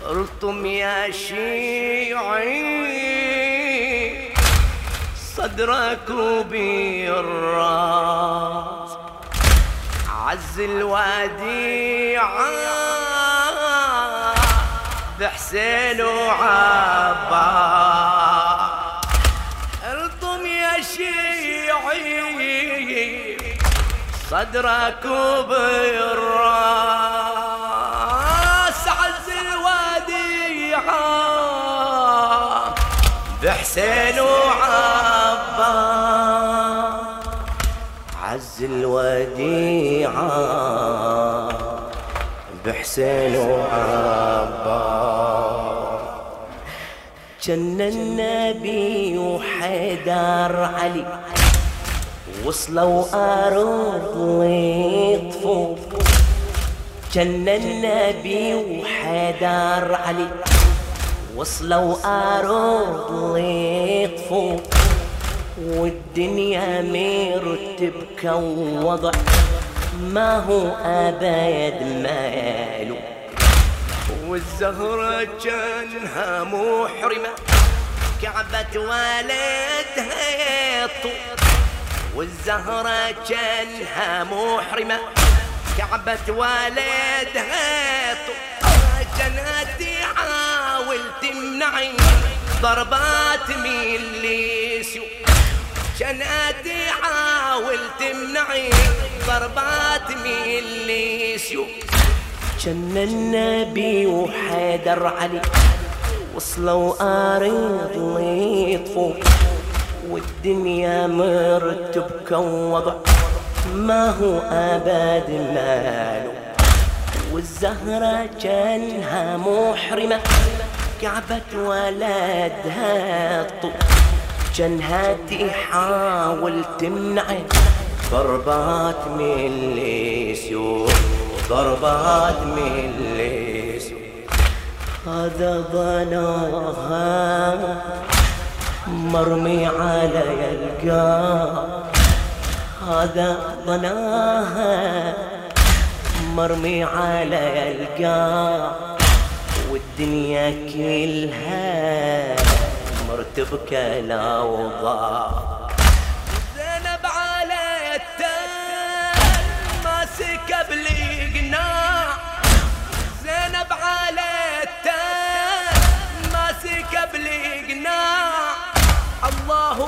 قلتم يا شيعي صدرك بالراس، عز الوديعة بحسين وعباس. قلتم يا شيعي صدرك بالراس، عز الوديعة بحسين وعباس، عز الوديعة بحسين وعباس. جن النبي وحيدر علي وصلوا أرض ويطفوا، جن النبي وحيدر علي وصلوا أرض ويطفوا، والدنيا مرتب كوضع ما هو أبد ماله، والزهرة جنها محرمة كعبة والدها طول، والزهرة جنها محرمة كعبة والدها طول. جناتي حاول تمنعي ضربات من ليسيو، جناتي حاول تمنعي ضربات من ليسيو. جن النبي وحيدر علي وصلوا أرض ويطفوا، والدنيا مرتب كوضع ما هو أبد ماله، والزهرة جنها محرمة كعبة ولدها الطول، جنها تحاول تمنع ضربات من ليسيو، ضربات من ليسيو. هذا ظناها مرمي على القاع، هذا ظناها مرمي على القاع، والدنيا كلها مرتبكة الأوضاع. زينب على التل ماسكة بالقناع، زينب على التل ماسكة بالقناع. الله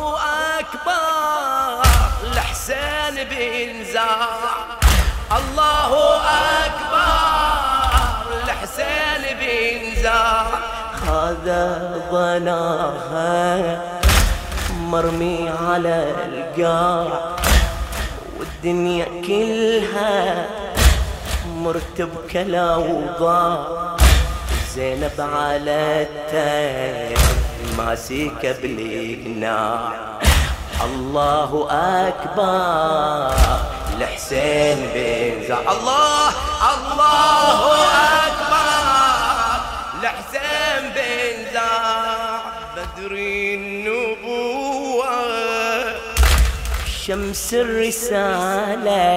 أكبر الحسين بنزاع، الله أكبر الحسين بنزاع. هذا ظناها مرمي على القاع، والدنيا كلها مرتبكة الأوضاع. زينب على التل ماسكة بالقناع، الله أكبر الحسين بنزاع. الله الله أكبر الحسين بنزاع. بدر النبوة شمس الرسالة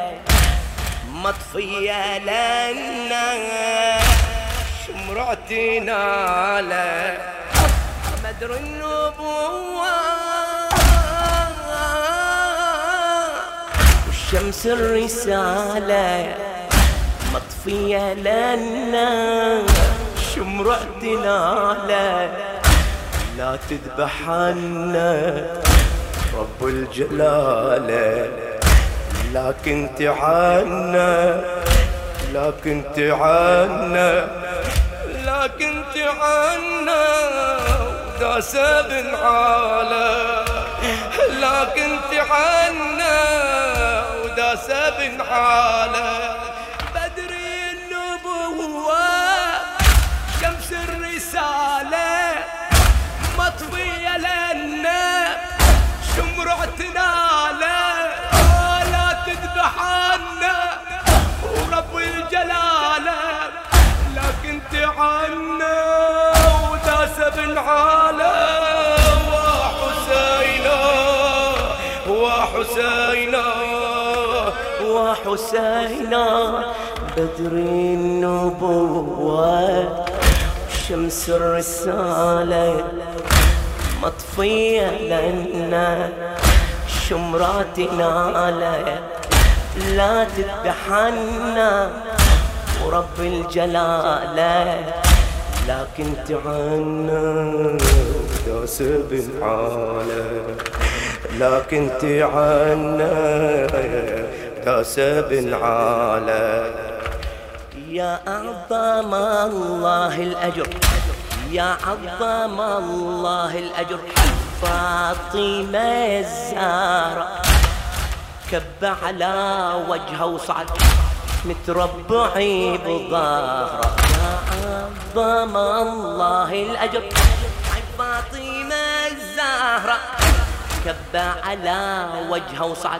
مطفية لنا شمرتنا له. بدر النبوة شمس الرسالة مطفية لنا شمرتنا له. لا تذبحنا رب الجلالة، لكن تعنا لكن تعنا لكن تعنا وداس بالعالم، لكن تعنا وداس بالعالم. بدر النبوة شمس الرسالة مطفية لنا شمرتنا له. لا تذبحنا ورب الجلالة، لكن تعنا وداس بالعالم. وحسينا وحسينا وحسينا بدر النبوة شمس الرسالة مطفية لنا شمرات نالة لا تذبحنا ورب الجلالة لكن تعنا داس بالعالم لكن تعنا داس بالعالم يا أعظم الله الأجر يا عظم الله الأجر فاطمة الزهراء كب على وجهه وصعد متربعي بظهره يا عظم الله الأجر فاطمة الزهراء كب على وجهه وصعد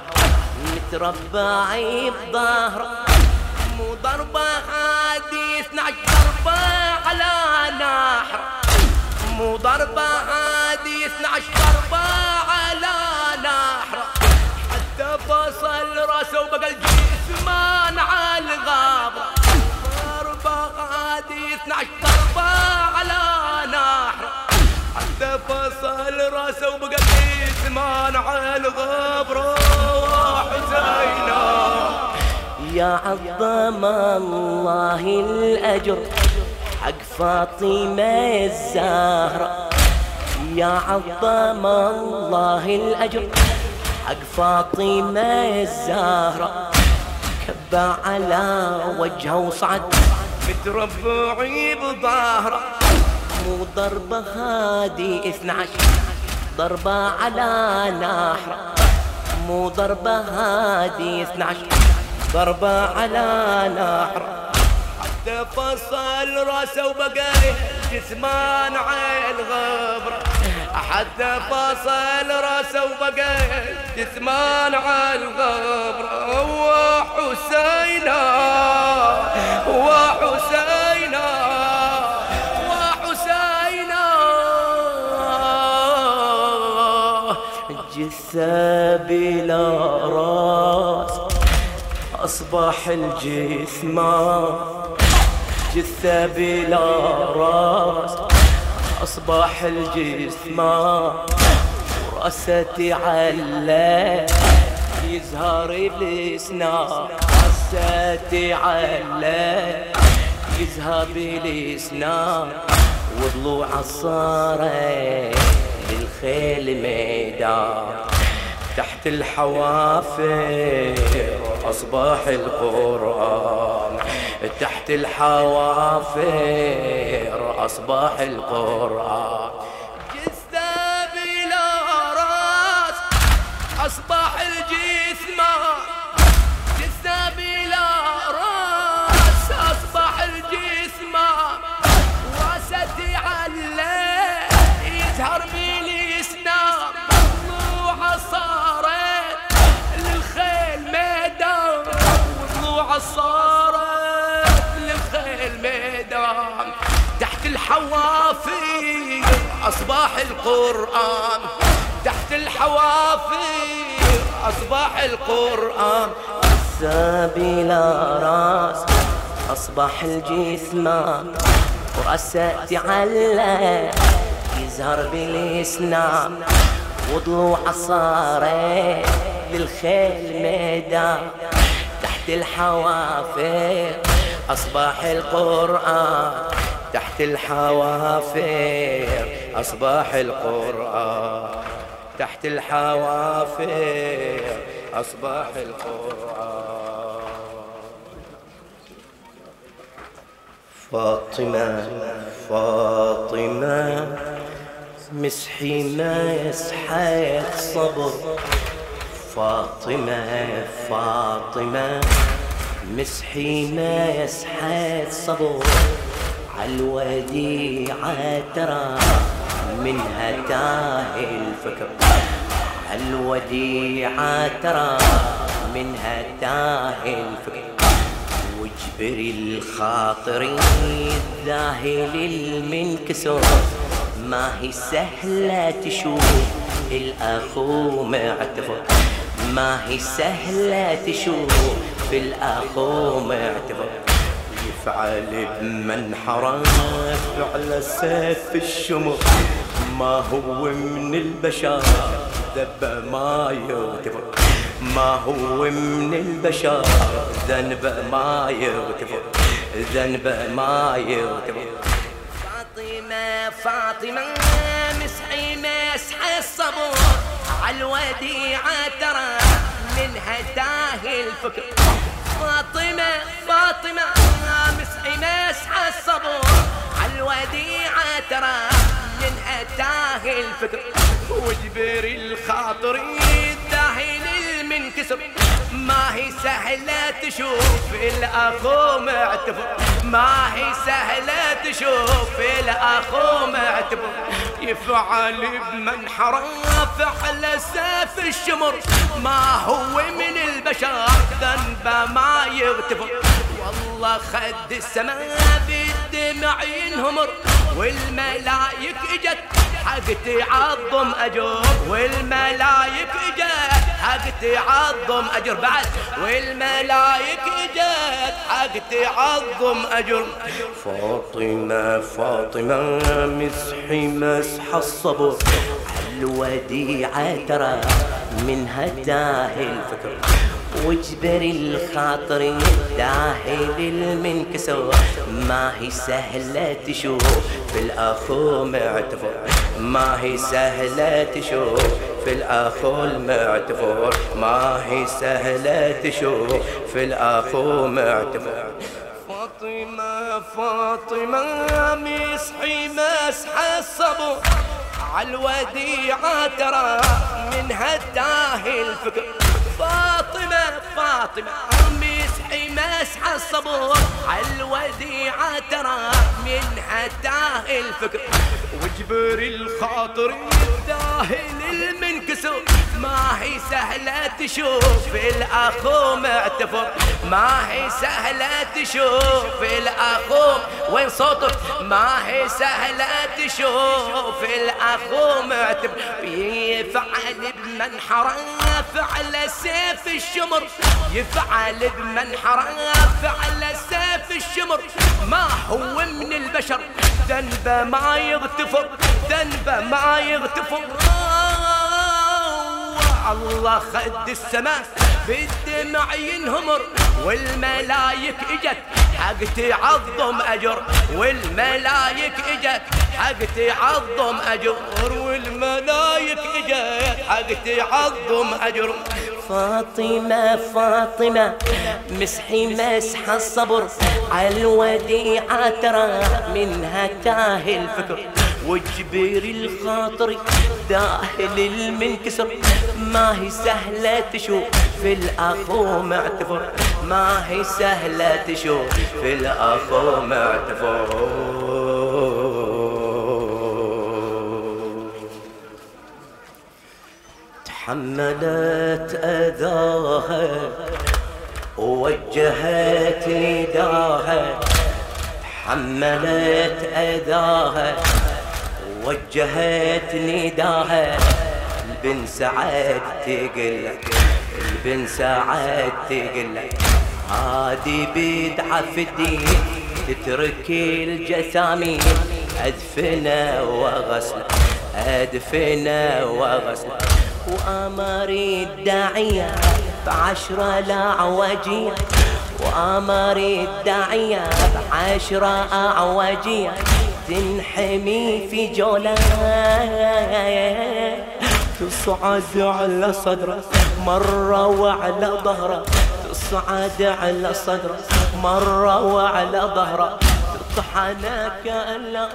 متربعي بظهره مو ضربة هادي 12 ضربة على نحر مو ضربة هادي 12 ضربة على نحر حتى فصل راسه وبقى الجسم على الغابة ضربة هادي 12 ضربة على نحر حتى فصل راسه وبقى الجسم على الغابة وحسينا يا عظم الله الأجر حق فاطمة الزهراء يا عظم الله الأجر حق فاطمة الزهراء كب على وجهه وصعد متربعي بظهره مو ضربة هادي 12 ضربة على نحر مو ضربة هادي 12 ضربة على نحر حتى فصل راسه وبقى جسمان على الغبرة حتى فصل راسه وبقى جسمان على الغبرة وحسينا وحسينا وحسينا جثة بلا راس أصبح الجسمان جثة بلا راس أصبح الجسمان ورأسه على يزهر بالإسنان رأسه على يزهر بالإسنان وضلوع صارت للخيل ميدان تحت الحوافر أصبح القرآن تحت الحوافر أصبح القرآن جثة بلا راس أصبح الجسمان جثة بلا راس أصبح الجسمان راسه على يزهر بالإسنان طلوع صارت للخيل ميدان وطلوع صارت للخيل ميدان تحت الحوافر أصبح القرآن تحت الحوافر أصبح القرآن بلا راس أصبح الجسمان ورأسه على يزهر بالإسنان وضلوع صارت للخيل ميدان تحت الحوافر أصبح القرآن تحت الحوافر أصبح القرآن تحت الحوافر أصبح القرآن فاطمة فاطمة مسحي ما يسحق صبر فاطمة فاطمة مسحي ما يسحق صبر عالوديعة ترى منها تاهي الفكر عالوديعة ترى منها تاهي الفكر واجبري الخاطري الذاهل المنكسر ما هي سهلة تشوف الأخو معتفر ما هي سهلة تشوف الأخو معتفر يفعل بمنحره على سيف الشمر، ما هو من البشر ذنبه ما يغتفر، ما هو من البشر ذنبه ما يغتفر، ذنبه ما يغتفر. فاطمة فاطمة مسحي مسح الصبر عالوديعة ترى منها تاهي الفكر. فاطمة فاطمة مسحي مسح الصبر عالوديعة ترى منها تاهي الفكر. وجبر الخاطر الداهي للمنكسر، ما هي سهلة تشوف الأخو معتبر، ما هي سهلة تشوف الأخو معتبر. يفعل بمنحره فعل سيف الشمر، ما هو من البشر ذنبه ما يغتفر. والله خد السماء بالدمع ينهمر، والملايك اجت حق تعظم أجر، والملايك اجت حق تعظم أجر بعد، والملايك اجت حق تعظم أجر. فاطمة فاطمة مسحي مسح الصبر عالوديعة ترى منها تاهي الفكر. واجبر الخاطر الداهي للمنكسر، ما هي سهلة تشوف في الأخو معتفر، ما هي سهلة تشوف في الأخو المعتفر، ما هي سهلة تشوف في الأخو معتفر. فاطمة فاطمة مسحي مسح الصبر عالوديعة ترى منها تاهي الفكر. فاطمة فاطمة مسحي مسح الصبر عالوديعة ترى منها تاهي الفكر. واجبر الخاطر الداهي للمنكسر، ما هي سهلة تشوف الأخو معتفر، ما هي سهلة تشوف الأخو. وين صوتك؟ ما هي سهلة تشوف الأخو معتفر. يفعل بمنحره فعل سيف الشمر، يفعل بمنحره فعل سيف الشمر، ما هو من البشر ذنبه ما يغتفر، ذنبه ما يغتفر. الله خد السماء بالدمع ينهمر، والملايك اجت حق تعظم أجر، والملايك اجت حق تعظم أجر، والملايك اجت حق تعظم أجر. فاطمة فاطمة مسحي مسح الصبر عالوديعة ترى منها تاهي الفكر. واجبر الخاطر داهل المنكسر، ما هي سهلة تشوف في الأخو معتفر، ما هي سهلة تشوف في الأخو معتفر. تحملت أذاها ووجهت نداها، تحملت أذاها ووجهت نداها. البن سعد تقله، البن سعد تقله هادي بدعة في الدين تترك الجثامين. أدفنا وغسل أدفنا وغسل، وأمر الداعية بعشرة الأعوجية، وأمر الداعية بعشرة أعوجية. تنحمي في جولة تصعد على صدره مرة وعلى ظهره، تصعد على صدره مرة وعلى ظهره. تطحن كأنها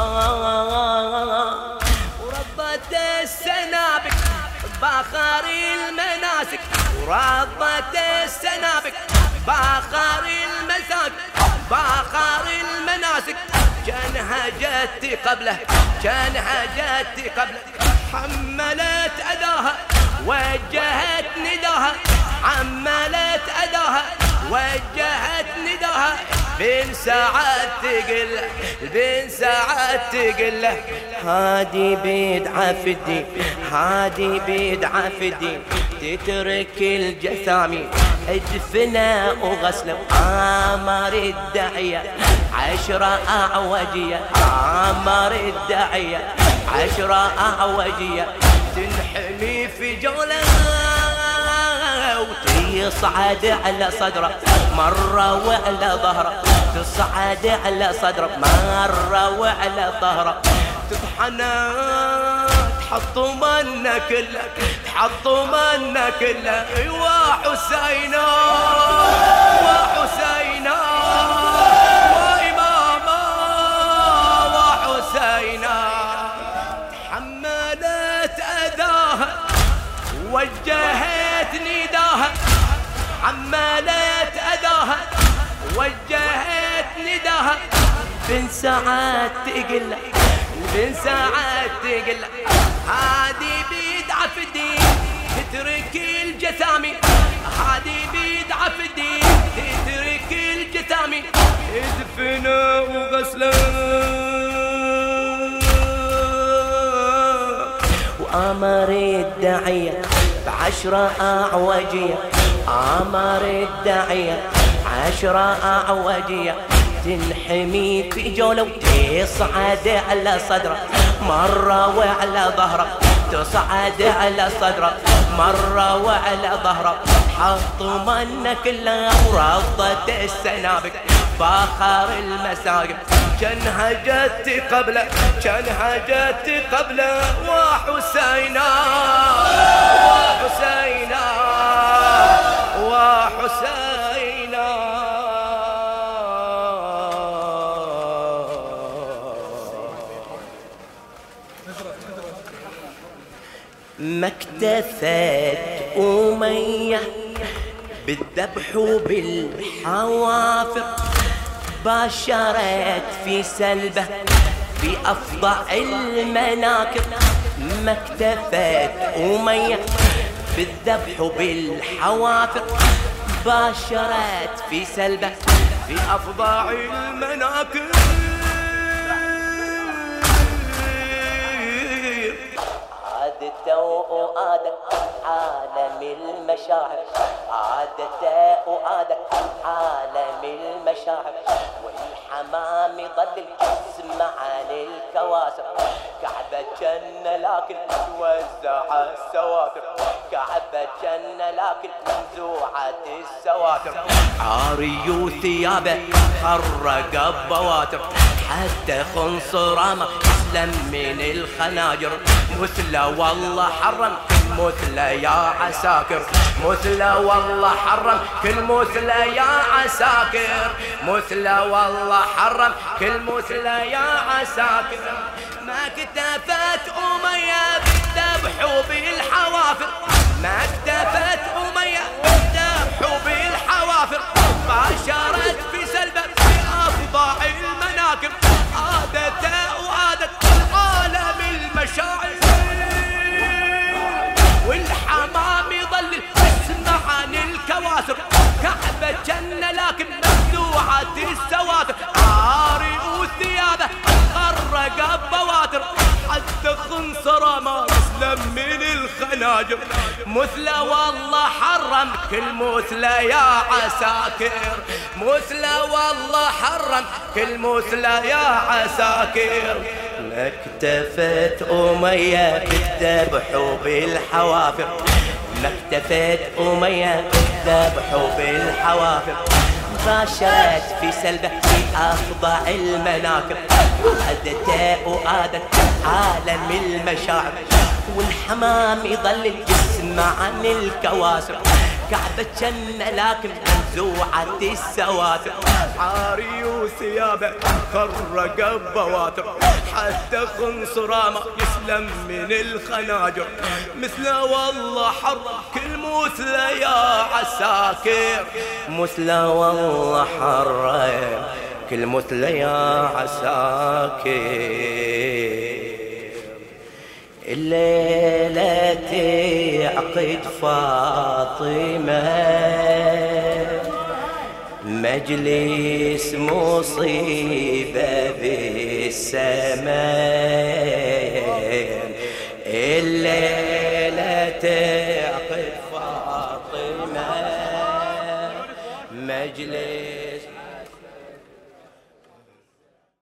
وربت السنابك باخر المناسك، وربت السنابك باخر المساك، باخر المناسك. كانها جت قبله، كانها جت قبله. حملت أذاها وجهت نداها، حملت أذاها وجهت نداها. بن سعد تقله، بن سعد تقله هادي بدعة في الدين، هادي بدعة في الدين. تترك الجثامي ادفنا وغسله عامر الداعية 10 أعوجية عامر الداعية 10 أعوجية تنحمي في جوله وتصعد على صدره مرة وعلى ظهره تصعد على صدره مرة وعلى ظهره تطحنه تحط منه كله تحط منه كله وحسينا وحسينا وإماما وحسينا تحملت أذاها وجهت نداها حملت أذاها وجهت نداها بن ساعات تقله بن ساعات تقله هادي بيدعى في الدين تترك الجثامي هادي بيدعى في الدين تترك الجثامي ادفنا وغسله وامر الداعية ب10 أعوجية امر الداعية 10 أعوجية تنحمي في جوله وتصعد على صدره مرة وعلى ظهره تصعد على صدره مرة وعلى ظهره حط منه كله ورضت السنابك باخر المساقب كانها جت قبله كانها جت قبله وحسينا وحسينا وحسينا ما اكتفت أمية بالذبح وبالحوافر باشرت في سلبه بأفظع المناكب ما اكتفت أمية بالذبح وبالحوافر باشرت في سلبه بأفظع المناكب عادته وآدك عالم المشاعر عادته وآدك عالم المشاعر والحمام ظل الجسم عن الكواسر كعبة جنة لكن توزع السواتر كعبة جنة لكن منزوعة السواتر عاري وثيابه خرق الضواتر حتى خنصرامه يسلم من الخناجر مثله والله حرم كل مثله يا عساكر مثله والله حرم كل مثله يا عساكر مثله والله حرم كل مثله يا عساكر ما اكتفت أمية بالذبح وبالحوافر ما اكتفت أمية بالذبح وبالحوافر باشرت في سلبه بأفظع المناكب عادته وعادت عالم المشاعر والحمام يظل يسمع عن الكواسر كعبة جنة لكن مفتوحة السواتر عاري وثيابه خرق الضواتر حتى خنصره ما يسلم من الخناجر مثله والله حرم كل مثله يا عساكر مثله والله حرم كل مثله يا عساكر ما اكتفت أمية بالذبح وبالحوافر ما اكتفت أمية بالذبح وبالحوافر باشرت في سلبه في أفظع المناكب عادته وآدت عالم المشاعر والحمام يظل الجسم عن الكواسر كعبة جنة لكن منزوعة السواتر عاري وثيابه خرق الضواتر حتى خنصرامه يسلم من الخناجر مثله والله حرم كل مثله يا عساكر مثله والله حرم كل مثله يا عساكر الليلة تعقد فاطمة مجلس مصيبة بالسماء الليلة تعقد رجلي